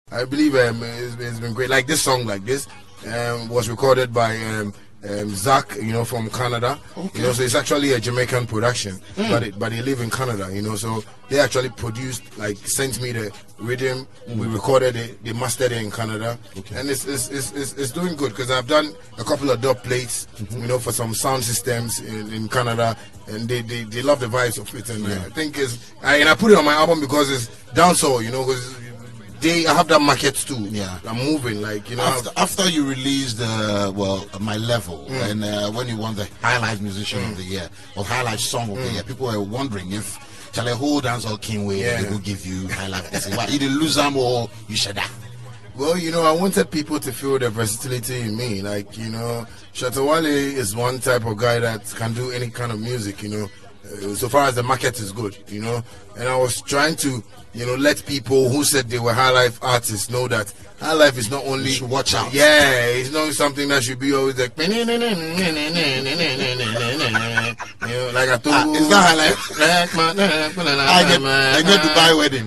I believe it's been great. Like this song, like this, was recorded by Zach, from Canada. Okay. So it's actually a Jamaican production, but they live in Canada. So they actually produced, sent me the rhythm. We recorded it, they mastered it in Canada, and it's doing good because I've done a couple of dub plates, for some sound systems in Canada, and they love the vibes of it. And I think I put it on my album because it's dancehall, because. I have that market too. Yeah, I'm moving After you released My Level, and when you won the Highlight Musician of the Year or Highlight Song of the Year, people were wondering if Charlie Whole Dancehall King Way they will give you Highlight. They say, "What, you didn't lose them or you should have." Well, I wanted people to feel the versatility in me. Shatta Wale is one type of guy that can do any kind of music. So far as the market is good, and I was trying to, let people who said they were high life artists know that high life is not only watch out. Yeah, it's not something that should be always like like I told is that high life? I get Dubai wedding.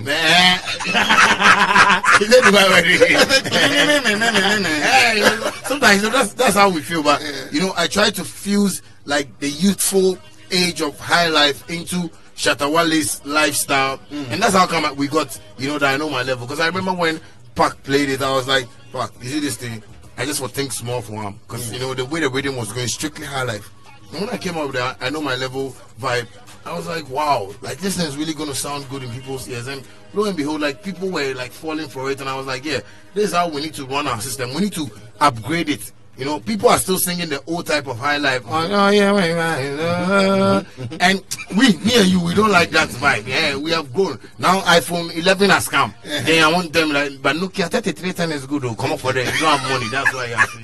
Sometimes that's how we feel, but I try to fuse the youthful age of high life into Shatta Wale's lifestyle, and that's how come we got that I Know My Level. Because I remember when Pac played it, I was like, "Fuck, you see this thing?" I just would think small for him because the way the rhythm was going, strictly high life. And when I came up with that I Know My Level vibe, I was like, "Wow, this thing is really gonna sound good in people's ears." And lo and behold, people were falling for it, and I was like, "Yeah, this is how we need to run our system. We need to upgrade it." People are still singing the old type of high life. Oh yeah, and me and you, we don't like that vibe. Yeah, we have grown. Now iPhone 11 has come. Then I want them but Nokia 3310 is good though. Come up for that. You don't have money. That's why you have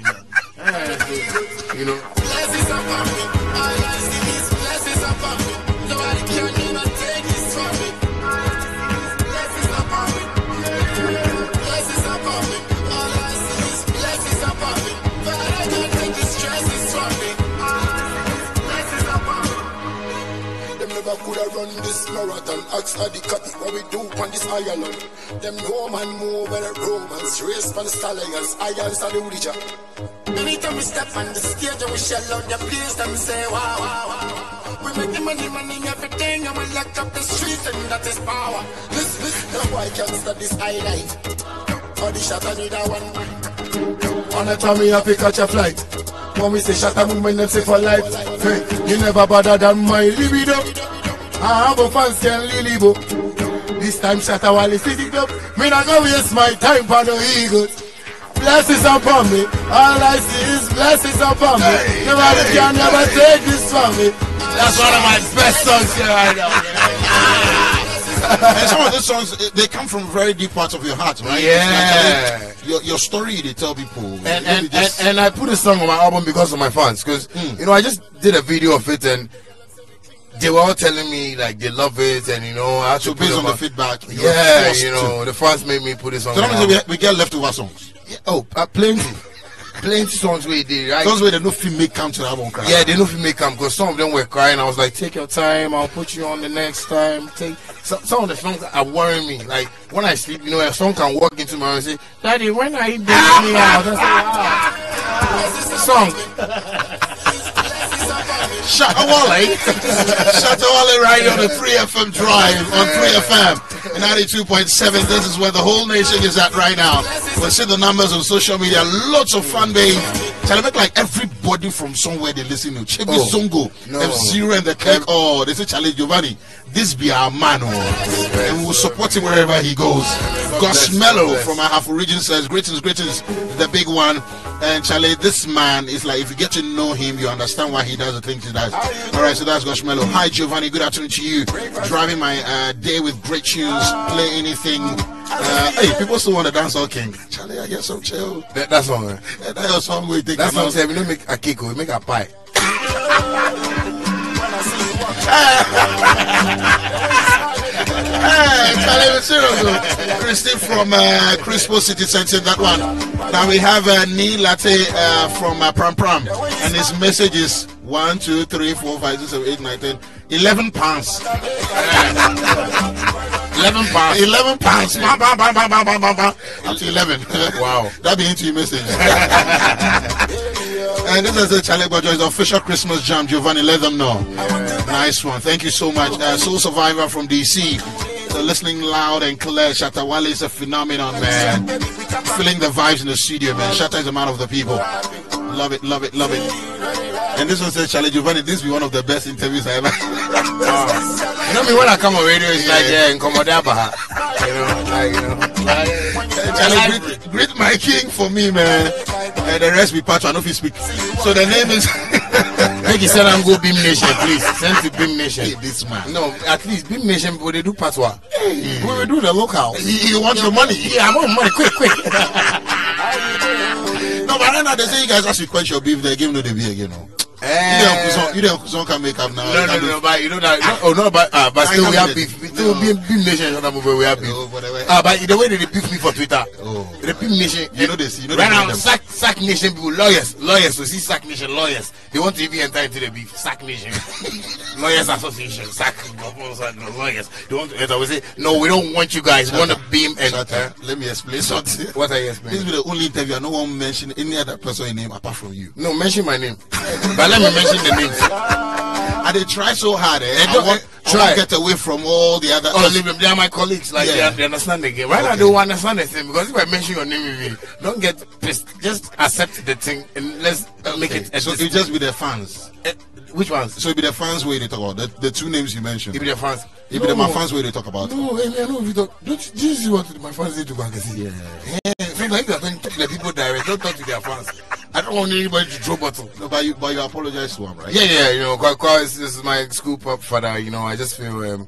coulda run this marathon. Ask the copy what we do on this island. Them Roman move where the Romans race for the stallions. I answer the religion. Anytime we step on the stage and we shell out the place, them say wow, wow, wow. We make the money, everything, and we lock up the streets, and that is power. This, no boy can stop this highlight. For the shot I need a one. On the time we have to catch a flight. When we say Shatta movement, them say for life. Hey, you never bother than my libido. I have a fans can libo. This time Shatta Wale sit it up. Me not gonna waste my time for no egos. Blessings upon me. All I see is blessings upon me. Nobody can never take this from me. That's one of my best songs here right now. And some of those songs, they come from very deep parts of your heart, right? Yeah. Your story, they tell people. And I put a song on my album because of my fans. Because, I just did a video of it and they were all telling me they love it. And, I had to based on the feedback. Yeah, the fans made me put this on. So that means we get leftover songs. Yeah, plenty songs where they right. Those where they no fit make come to the album cry. Yeah, they no fit make come because some of them were crying. I was like, take your time, I'll put you on the next time. Some of the songs are worrying me. Like when I sleep, a song can walk into my room and say, "Daddy, when are you bringing me out?" I say, song. Shatta Wale right on the 3FM drive on 3FM 92.7. This is where the whole nation is at right now. We'll see the numbers on social media. Lots of fan base. Tell me everybody from somewhere they listen to. Chibi Zongo, F0 and the Kirk. Oh, they say Charlie Giovanni. This be our man, and we'll support him wherever he goes. Goshmello from our Afro region says, greetings, the big one. And Charlie, this man is if you get to know him, you understand why he does the things he does. Alright, so that's Goshmello. Hi Giovanni, good afternoon to you. Driving my day with great tunes, play anything. Hey, people still want to dance all king. Charlie, I get so chill. That song, man. That song we take. That song, we don't make a cake, we make a pie. Christy from Crispo City Center, that one. Now we have Neil Latte from Pram Pram, and his message is 1, 2, 3, 4, 5, 6, 7, 8, 9, 10, 11 pounds. £11. 11 pounds. Bam, bam, bam, bam, bam, bam, bam, bam. Up to 11. Wow. That be into your message. And this is the Charlie Bojo's official Christmas jam. Giovanni, let them know. Nice one. Thank you so much. Soul Survivor from DC. So listening loud and clear. Shatta Wale is a phenomenon, man. Feeling the vibes in the studio, man. Shatta is a man of the people. Love it, love it, love it. And this one says, Charlie Giovanni, this will be one of the best interviews I ever. You know me, when I come on radio, it's like Nkomodabaha. Charlie, greet my king for me, man. And the rest we patch. I know if you speak. So the name is. Make you send and go Beam Nation, please. Send to Beam Nation. Hey, this man. No, at least Beam Nation, but they do patois. We will do the local. You want your money? Yeah, I want money. Quick. No, but right now they say you guys actually quench your beef. They give no the beer again. No. You don't can make up now. No, but you know that. But still we have beef. Still Beam Nation is not moving. We have beef. But the way they beef me for Twitter, the Beam Nation. You know this. You know right now, Sack Nation people, lawyers. We see Sack Nation lawyers. They want to even enter into the beef. Sack Nation, Lawyers Association, Sack lawyers. They want to enter. We say no, we don't want you guys. We want to Beam and. Let me explain something. What are you explaining? This will be the only interview. I no one mention any other person's name apart from you. No, mention my name. But let me mention the names. And they try so hard. I want to get away from all the other. Leave them. They are my colleagues. Like they understand the game. Right now, they don't understand the thing because if I mention your name, don't get pissed. Just accept the thing and let's make it. So it just be the fans. Which ones? So it be the fans where they talk about the two names you mentioned. It be the fans. It be the my fans where they talk about. No, I know if you talk. Don't you see what my fans say to Bangasi? Yeah. Like you are talking to the people direct. Don't talk to their fans. I don't want anybody to throw bottle. No, but you apologize to him, right? Yeah. You know, because this is my school pop father. You know, I just feel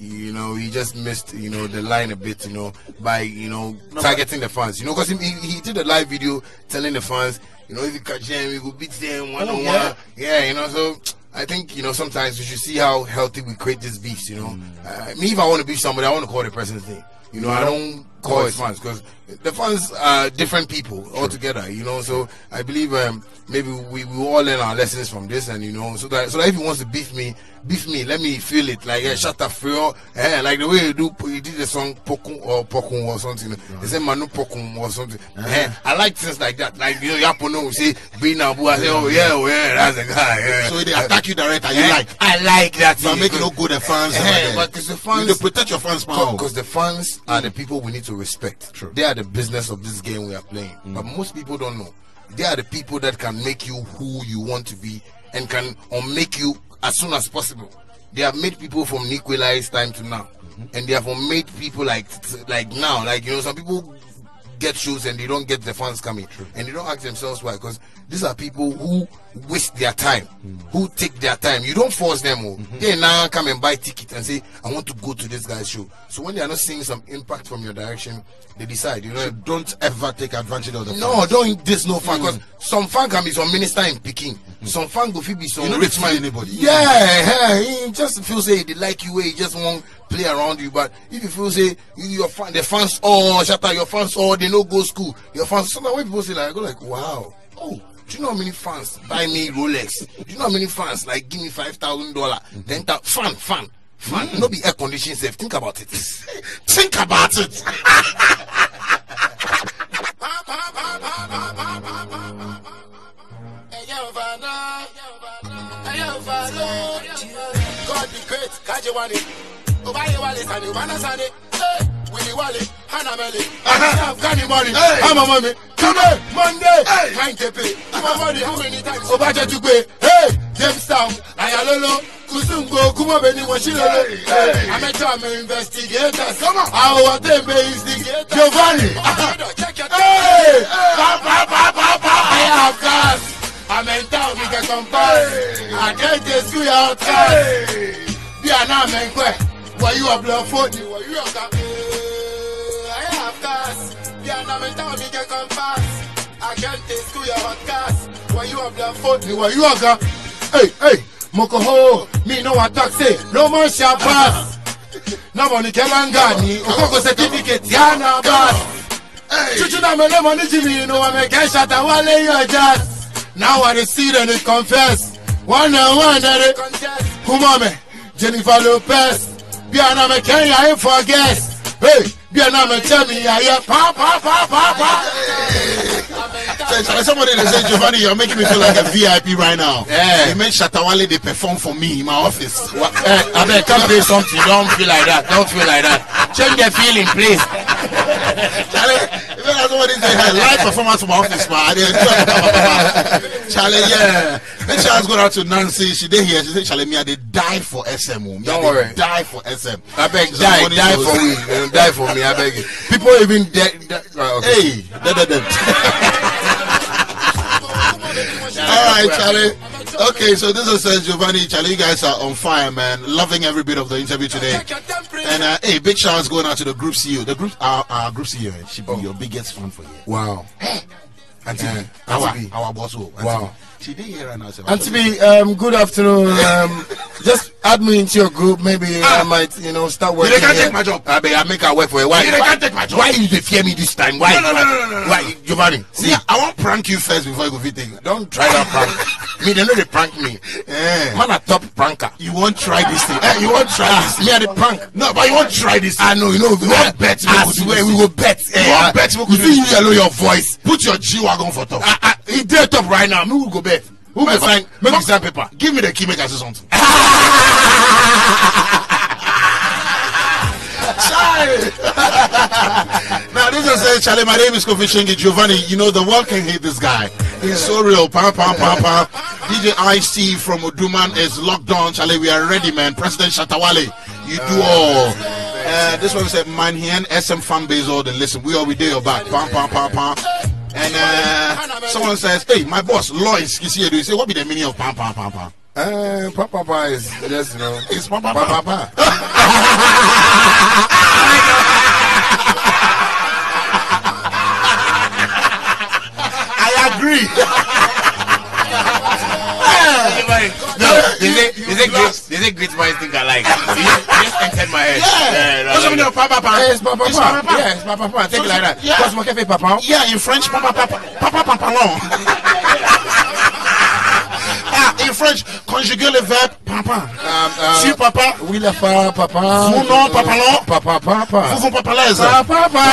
he just missed, the line a bit, by, targeting the fans, because he did a live video telling the fans, if you catch them, we will beat them one-on-one. Yeah, so I think, sometimes we should see how healthy we create these beefs, me, if I want to beef somebody, I want to call the person's name. I don't call it fans because the fans are different people altogether, so I believe maybe we all learn our lessons from this, and so that if he wants to beef me, let me feel it, like shut up feel, like the way he did the song Pokun or something, they say Manu Pokun or something. I like things like that, like Yapono say Bina Abu, I say yeah, that's the guy. So they attack you directly, you like? I like that. But make it look good, the fans. But because the fans, you protect your fans, because the fans are the people we need to respect. True. They are the business of this game we are playing. But most people don't know. They are the people that can make you who you want to be and can make you as soon as possible. They have made people from Nikolai's time to now, and they have made people like now. Like some people get shows and they don't get the fans coming, and they don't ask themselves why. Because these are people who waste their time, who take their time. You don't force them. They now come and buy ticket and say, I want to go to this guy's show. So when they are not seeing some impact from your direction, they decide. So don't ever take advantage of the fans. No, don't diss no fan, because some fan can be some minister in Peking. Some fan go be some rich man. Anybody. Yeah, he just feel say they like you, he just won't play around you. But if you feel say your fan, the fans shut up, your fans they no go school. Your fans, sometimes when people say like, I go like, wow, do you know how many fans buy me Rolex? Do you know how many fans like give me $5,000, $10,000? Fan. No be air conditioning safe. Think about it. Think about it. God be great, Kajewani. Obaye Wale Sani, Wana Sani. Willy Wale, Hannah Melly. Afghani money, I'm a mommy. Today, Monday, time to pay. My money, how many times? Obaja to pay. Hey, Jamestown, Ayalolo, Kusungo, Kumabeni, Washilolo. I'm a time investigators. Come on, our tempe is the Giovanni. Hey, I have gas. I'm in town, we can compare. I get the school outside. Be an amen, why you are blood for you? Why you are gas? I have gas. Be an amen, town, we can compare. I get the school outside. Why you are blood for you? Why you are gas? Hey, Mokoho, me no attack say, no more shall pass. No money can angani, Okoko certificate, Yana Bass. Chuchuna me no money, Jimmy, no one make a shot, I want lay your jazz. Now I see and it confess. One and one and it contest. Kumame, Jennifer Lopez, Biana me Kenya, I forget. Hey, Biana me tell me, I pa. Somebody they say, Giovanni, you're making me feel like a VIP right now. Yeah. You make Shatawale they perform for me in my office. I bet come say something. Don't feel like that. Don't feel like that. Change the feeling, please. Charlie, even as somebody say, hey, live performance for my office, man. Charlie, yeah. Big shout going out to Nancy. She did here. She said, Charlie, me, they die for SM. Don't worry. Die for SM. I beg, die for me. Die for me. I beg you. People even die. Okay. Hey, all right, Charlie. Okay, so this is Giovanni. Charlie, you guys are on fire, man. Loving every bit of the interview today. And hey, big shouts going out to the group CEO. The group, our group CEO should be your biggest fan for you. Wow. Auntie, our boss. Wow. She did hear right now. Auntie B, good afternoon. Just add me into your group. Maybe I might, start working. You can't take my job. I make her work for you. Why? You can't take my job. Why you fear me this time? Why? No. Why, Giovanni? See, I want to prank you first before you go fit thing. Don't try that prank. Me, they know they prank me. Man, a top pranker. You won't try this thing. You won't try this. Me, the prank. No, but you won't try this. I know, we won't bet. I swear, we will bet. You won't bet. You see, yellow your voice. Put your G-Wagon for top. He did top right now. Me will go bet. Who will sign? Make me sign paper. Give me the key, make I say something. Now this is Charlie. My name is Kofi Shingi. Giovanni, you know the world can hate this guy. He's so real. Pam. DJ Ice-T from Uduman is locked on. Charlie, we are ready, man. President Shatawale, you do all. This one said, man, here and SM fan base all the listen. We do your back. Pam. And someone says, hey, my boss, Lois, you see, you say, what be the meaning of pam? Papa is just, It's papa. I agree. They say great minds think alike. You just entered my head. What's up with your papa? Yes, papa. Yeah, it's papa. Take it like that. Yeah. What's my cafe, papa? Yeah, in French, papa. In French, conjuguer le verbe papa. Si papa. Oui, la papa. Vous non, papa non. Papa. Vous papa l'aise. Papa.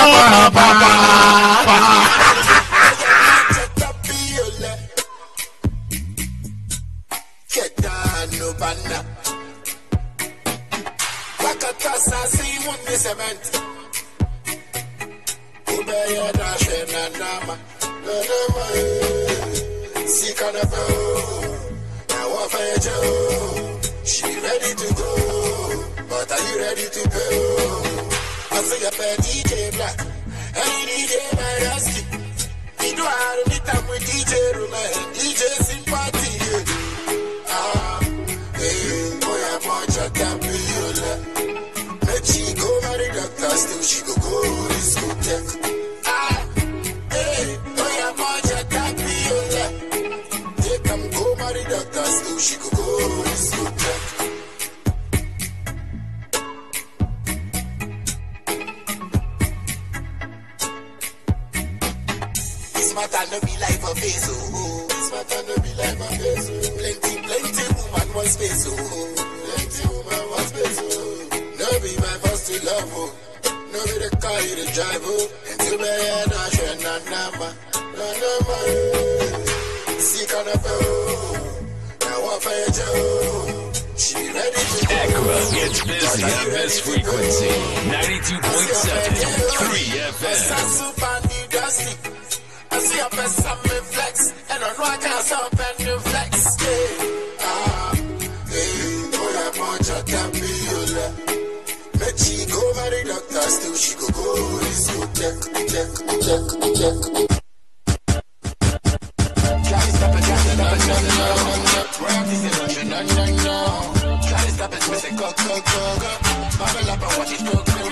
She ready to go, but are you ready to go? I see a DJ Black, and DJ Mayaski. We do our meetup with DJ Ruman, DJ Sympathy. Boy, I'm much a campiola. Let she go marry doctor, still she go discotheque. Boy, I'm much a campiola. They come go marry doctor, still she go discotheque. This matter no be like a face, This matter no be like a face, Plenty woman want space, Plenty woman want space, No be my first to love, No be the car you the drive, Until me and I share na number, Seek on a now what for your Joe? She ready to go. Accra gets busy on this frequency. 92.7, 3FM. I see a best of me flex, and I know I can't stop and you flex. Boy, I'm much a campiola. Let she go marry doctor, still she go discotheque. Try to stop it, Try to stop it, say go. Bubble up and watch it go.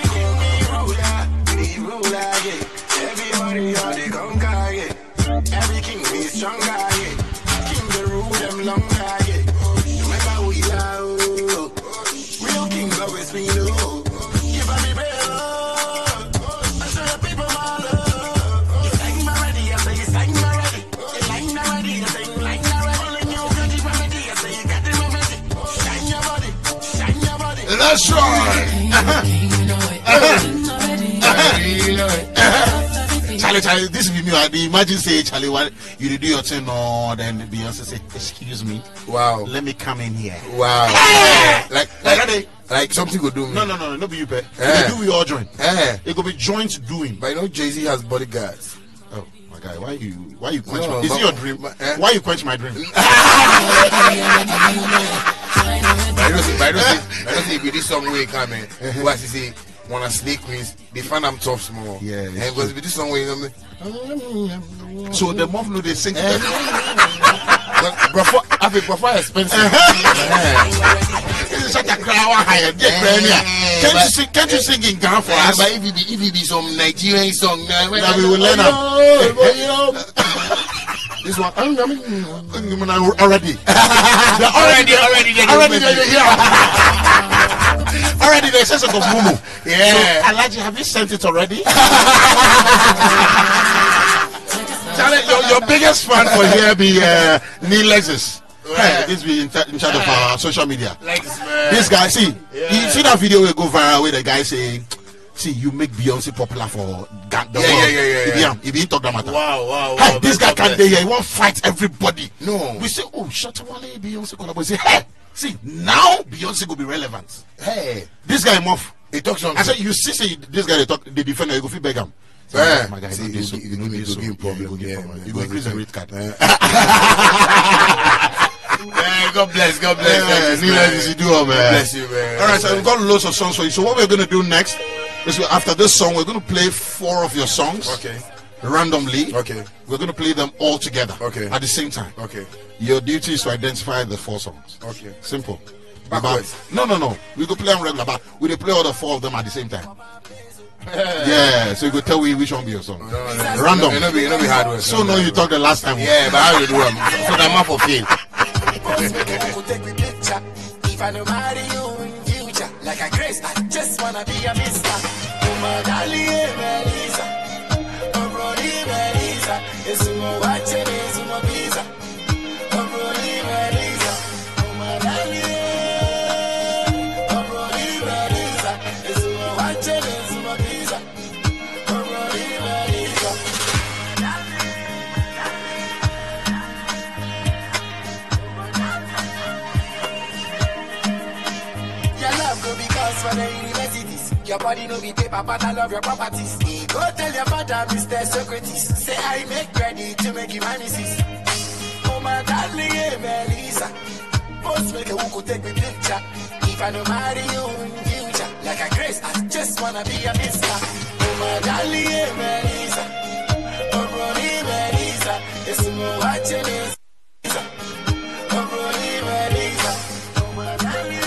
Be ruler, yeah. Everybody on the conquer, yeah. Every king be stronger, yeah. King the rule them longer, yeah. Remember who you are, real kings always be low. Give me bail, I show the people my love. You sang my ready, I say you sang my ready. You like my ready, I say you like my ready. Only you got the remedy, I say you got the remedy. Shine your body, shine your body. That's right. Charlie, this will be me. I imagine say, Charlie, what you do your thing, no, then Beyonce say, excuse me. Wow. Let me come in here. Wow. Like something could do me. No, be you, pay. You do we all join. It could be joint doing. But you know, Jay-Z has bodyguards. Oh my God, why you quench No, my, is it your dream? Why you quench my dream? But I don't see with this song where you come in. What you say? Wanna snake queens? They find I'm tough small. Yeah. And because with this song where you So the mob know they sing. before expensive. This is such a crowd higher. Can't you sing in Ghana for us? But if it be some Nigerian song, now we will learn them. This one already. Already they say something of Mumu. Yeah. So, Alaji, have you sent it already? Charlie, your biggest fan for here be Neil Lexus. Hey, this be in charge of our social media. This guy, see, you see that video will go viral where the guy say, see, you make Beyonce popular for the world. Yeah. He be talk that matter. Wow. Hey, this guy can't there. He won't fight everybody. No. We say, oh, Shatawale, Beyonce collaboration. Say, hey, see, now Beyonce will be relevant. Hey, this guy muff. he talks something. I said, you see, this guy they talk, the defender, you go fit beg him. Yeah. My guy, See, you go give him problem. You go increase the rate card. God bless. You do, man. Bless you, man. All right, so we've got loads of songs for you. So what we're going to do next is after this song, we're going to play 4 of your songs. Okay. Randomly. Okay. We're going to play them all together. Okay. At the same time. Okay. Your duty is to identify the 4 songs. Okay. Simple. Backwards. No. We could play them regular, but we play all the 4 of them at the same time. Yeah, so you could tell which one be your song. No. Random. It'll be hard work. So no, you talked the last time. Yeah, but how you do them? So the map of fail. If I don't marry you in future, like a grace, I just wanna be a mister. Oh my darling, Melissa. Oh, Brody, Melissa. It's no watching, it's no pizza. Oh, Brody, Melissa. Oh my darling. Oh, Brody, Melissa. It's no watching, it's no pizza. Oh, Brody, Melissa. Your love go because for the universities. Your body no be paper, but I love your properties. Go tell your father, Mr. Socrates. Say I make ready to make you my missus. Oh my darling, Melissa. Post make a who could take me picture. If I don't marry you in future, like a grace, I just wanna be a mister. Oh my darling, Melissa. Oh Brody, Melissa. It's no watching it. Oh Brody, Melissa. Oh my darling.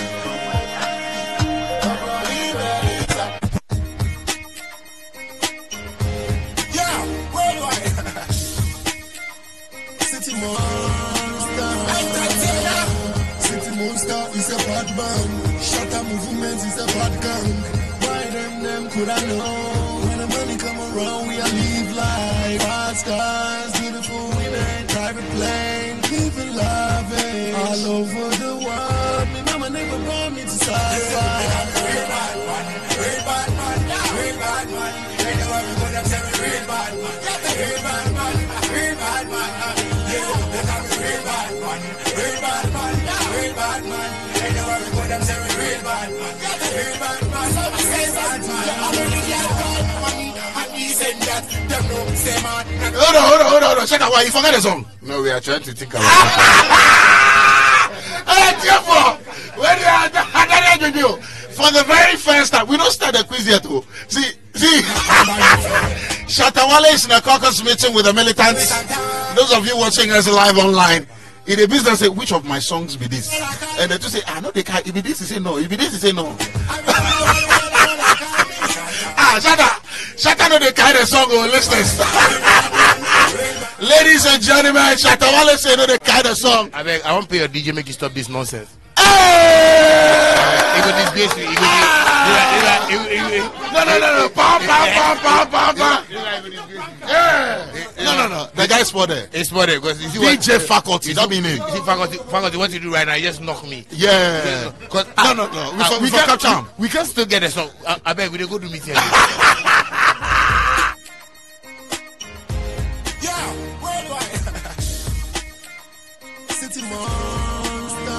City Monster is a bad man. Shatter movement is a bad gang. Why them could I know? When the money come around, we are live life. Fast cars, beautiful women, private plane, living loving all over the world. Me mama never brought me to side. Real bad man, real bad man, real bad man. Anyway, we gonna say we real bad man, real bad man, real bad man. Real bad man, real bad man, real bad man. Anyway, we go them say we real bad man, real bad man. So we say bad man. I'm only get bad money, and he said that them no say man. Hold on. Check out why you forgot the song. No, we are trying to think about it. For the very first time, we don't start the quiz yet. Oh. See, Shatawale is in a caucus meeting with the militants. Those of you watching us live online, in the business say, which of my songs be this? And they just say, no, they can't. If it this, he say no. If it this, he say no. Shata know they carry the song, oh, listeners. Ladies and gentlemen, Shatawale say no, they carry the song. I beg, I won't pay your DJ, make you stop this nonsense. Hey! He go disgrace you. No. No. The guy spotted. It's spotted because you see DJ Faculty. That mean name. You see, faculty, what you do right now? You just knock me. Yeah. Because No. We can capture him. We can still get a song. I beg we dey go to meeting. Yeah, worldwide. City Monster.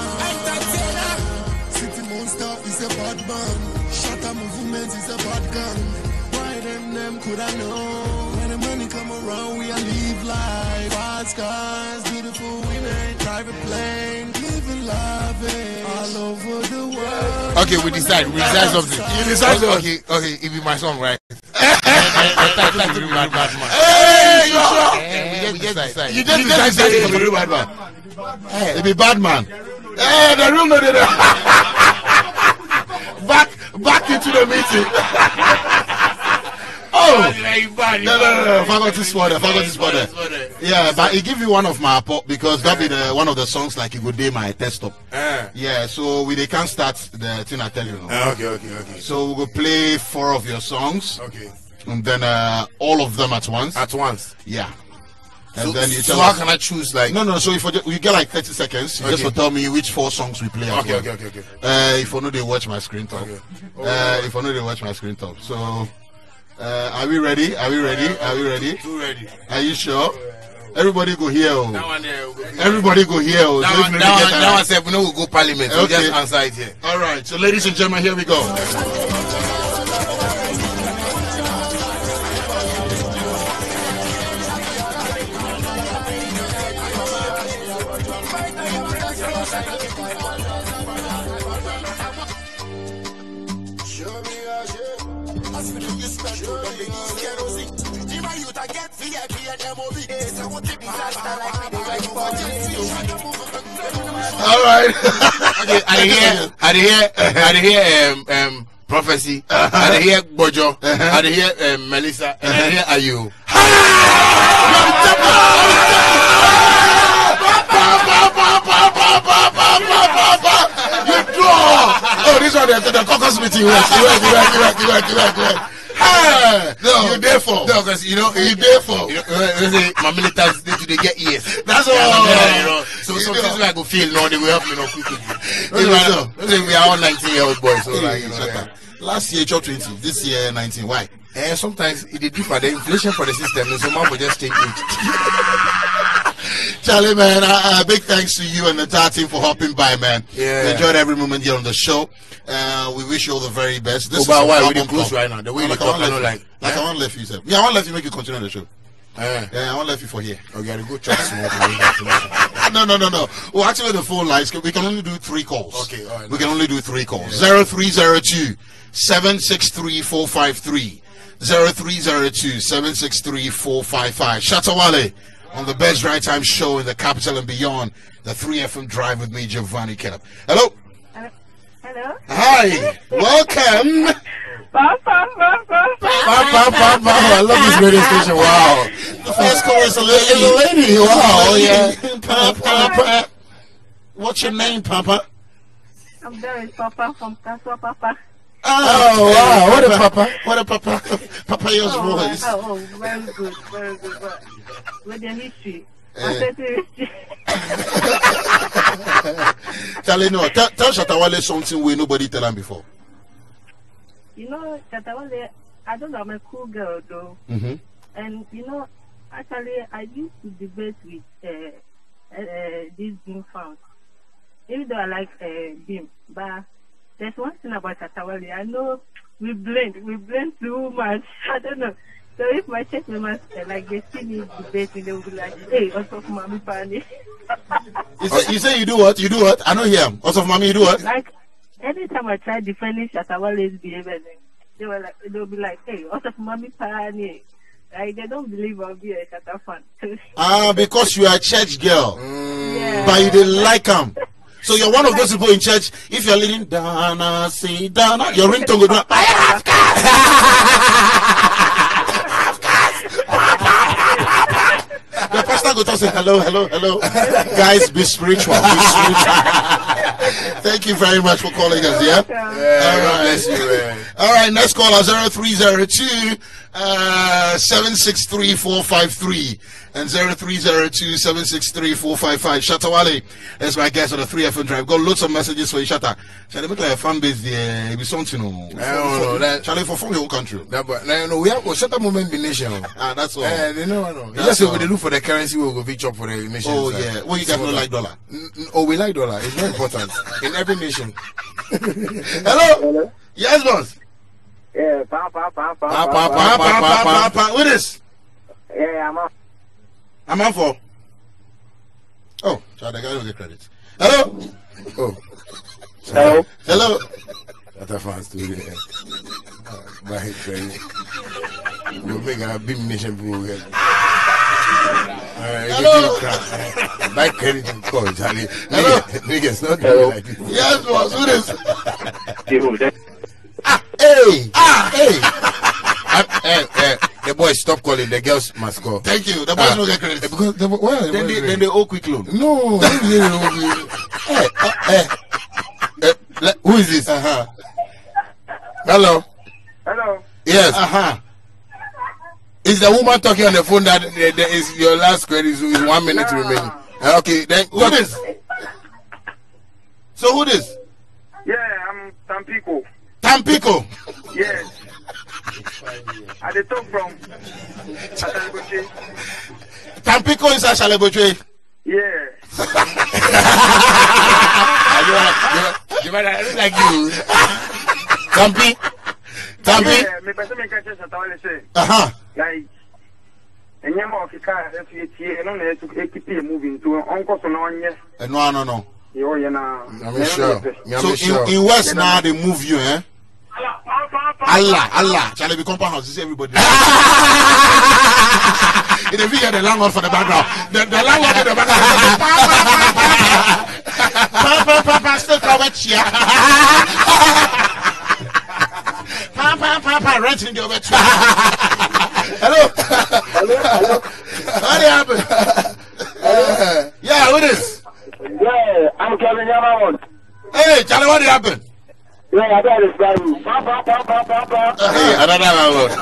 City Monster is a bad man. Shatter movement is a bad gun. Why them could I know? When the money come around, we live life. Fast cars, beautiful women, private plane, living life all over the world. Okay, we decide something. You decide something. Okay, it be my song, right? Hey, you sure? We just decide. You just decide to be bad man. It be bad man. Hey, the room no dey there. Back into the meeting. Oh, no. Faculty spotted. Yeah, but he give you one of my pop because that be one of the songs like it would be my test up. Yeah, so they can't start the thing I tell you now. Okay. So we will play 4 of your songs. Okay. And then all of them at once. At once. Yeah. And So, then you so tell how us. can I choose like? No. So if you get like 30 seconds, you just Okay. for tell me which 4 songs we play. as Okay. well. Okay. If you know they watch my screen top. Okay. If you know they watch my screen top. So are we ready? Too ready. Are you sure? Everybody go here. Oh. That one there. Everybody go here. Oh. So if you really get That one said we know we'll go parliament. So Okay. just answer it here. All right. So ladies and gentlemen, here we go. All right. Okay, I hear prophecy. I hear Bojo. I hear Melissa. And I hear Ayu. You draw. Oh, this one the caucus meeting. Work. No, you therefore. No, because you therefore. My militants they get ears. That's Yeah, all. So this way I go feel no, they will help me no quickly. Listen. We are all 19-year-old boys, so like Last year, 20. This year, 19. Why? And sometimes it differ. The inflation for the system, so man will just take it. Charlie, man, big thanks to you and the entire team for hopping by, man. Yeah. We enjoyed every moment here on the show. We wish you all the very best. This But why we album dey close club. right now? The way you Like, talk, I I know want like. I want left you, sir. Yeah, I want left you make you continue the show. Yeah, Yeah, I want left you for here. okay, I go check small. No. Well, actually, the phone lines, we can only do 3 calls. Okay, all right. We can only do 3 calls. 0302 763 453. 0302 763 455. Shatawale on the best right time show in the capital and beyond. The 3FM Drive with me, Giovanni Kenneth. Hello. Hello? Hi. Welcome. I love this radio station. Wow. The first call is a lady. It's a lady. Wow. Yeah. Papa. What's your name, Papa? I'm Doris Papa from Kaswa Papa. Oh, wow. What a papa. What a Papa. Papaya's voice. Very good. With the history. History. Tell Shatawale something we nobody tell him before. You know, Chatawale, I don't know, I'm a cool girl though. Mm-hmm. And you know, actually, I used to debate with this Beam fans. Even though I like Beam, but there's one thing about Chatawale. I know we blend too much. I don't know. So if my church members like they see me debating, they will be like, "Hey, what's up, mommy, Pani?" You say you do what? You do what? I don't hear him. What's up, mommy? You do what? Like anytime I try defending Shatawale's behavior, they'll be like, "Hey, what's up, mommy, Pani?" Like they don't believe I'll be a Shatta fan. Because you are a church girl, Yeah. but you didn't like him. So you're one of those people in church. If you're leading Dana, say Dana, your ringtone will go. I have The pastor go to say hello. Guys, be spiritual. Thank you very much for calling us, yeah? Yeah, God bless you, man. All right, next caller 0302 763-453 and 0302-763-455. Shatta Wale is my guest on the 3FM Drive. Got loads of messages for you, Shatta. Shall I make like a fan base there? It'll be something, I don't know. Shall I from the whole country? We have Shatta Movement be nation. That's all. They know. That's what we look for the currency. We'll go feature for the nation. Oh, yeah. Well, you guys don't like dollar. Oh, we like dollar. It's very important in every nation. Hello? Yes, boss. Yeah, What is? Yeah, I'm on for. Oh, child, the guy don't get credit. Hello? Oh. Hello? That's a fast story. Buy credit. You make a big nation people get. Hello? Buy credit and call, Charlie. Hello? Niggas, not doing like this. Yes, boss. What is? Hey. The boys stop calling. The girls must call. Thank you. The boys don't get credit. Because Then they owe quick loan. No. Who is this? Hello. Yes. Is the woman talking on the phone that is your last credit is 1 minute remaining? Okay, then Who this? So who this? Yeah, I'm Tampico. Tampico. Yes. I dey talk from Ashaleboche. Tampico is Ashaleboche. Yeah. You might not like you. Tampi. Yeah, me person me catch Shatta Wale say. Like, and you more car if you tie no na to keep moving to uncle so no onye. No. Yo ya na. I'm sure. So in West now they move you, eh? Allah. Shall I be compound house? This is everybody. If you hear the landlord for the background, the landlord in the background. Papa, still covered here. Papa, renting the over. Hello. What happened? Yeah, who is? Yeah, I'm Kevin Yamamon. Hey, Charlie, what happened? Yeah, I got this guy. Papa. Hey, another one.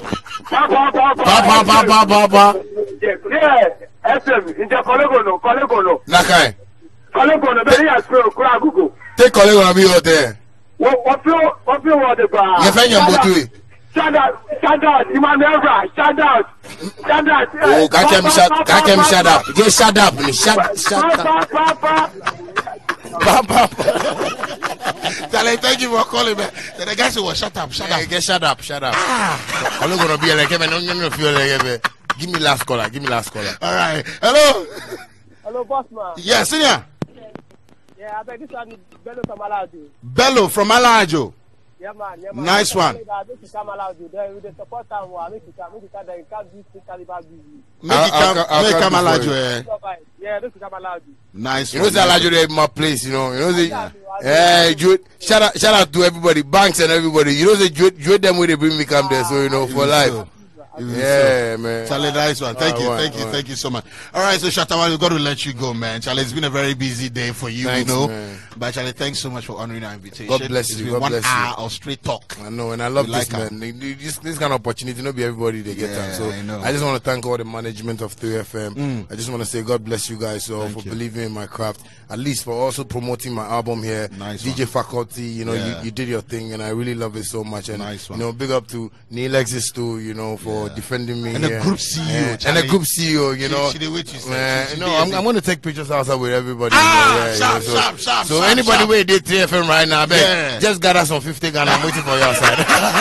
Papa. Yeah, SM, into Kolegono. Nakai. Kolegono, very as pro, Google. Take colleague on me out there. What you want the bar? You find your motor. Shout out, Emmanuel, shout out. Oh, can't tell me shut up. Just shut up. Shut up. Papa. Charlie, thank you for calling me. The guy said, well, shut up. Shut up. I'm not going to be like him. I'm feel like him. Give me last caller. All right. Hello, boss man. Yeah, senior. Yeah, I bet this one is Bello from Aladio. Bello from Aladio. Yeah, man. Nice one. Make it come Aladio. Then with the support time, make it come. Then can't be caliber busy. Make it come Aladio. Yeah, this is come Aladio. Nice. You know, Aladio is my place. You know. Shout out to everybody, banks and everybody. You know, Joe them when they bring me come there. So for life. Yeah, man. Charlie, nice one. Thank you so much. All right, so Shatta Wale, we've got to let you go, man. Charlie, it's been a very busy day for you, Thanks, man. But Charlie, thanks so much for honoring our invitation. God bless you. It's been 1 hour of straight talk. I know, and I love this, like man. This kind of opportunity, not be everybody they get time. So I just want to thank all the management of 3FM. I just want to say God bless you guys for believing in my craft, at least for also promoting my album here. Nice DJ Faculty, you did your thing, and I really love it so much. And nice one. big up to Neil Exis too, for defending me. And the group CEO, and the group CEO, I'm going to take pictures outside with everybody. Sharp. So anybody where did 3FM right now, just gather some 50 Ghana. I'm waiting for you outside.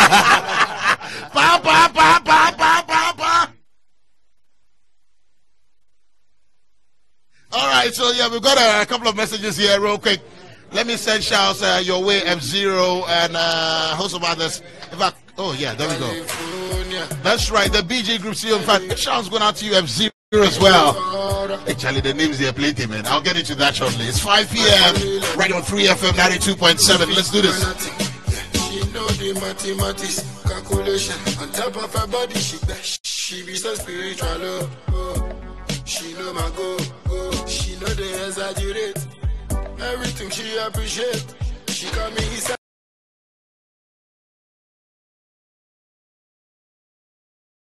Pa. All right, so we've got a couple of messages here real quick. Let me send shouts your way, F0 and a host of others. In fact, there we go. That's right, the BJ Group CEO. In fact, shouts going out to you, F0 as well. Actually, the names here plenty, man. I'll get into that shortly. It's 5 p.m. right on 3FM 92.7. Let's do this. She know the mathematics, calculation. On top of her body, she be so spiritual. She know my go. She know the exaggerate. Everything she appreciate. She got me inside.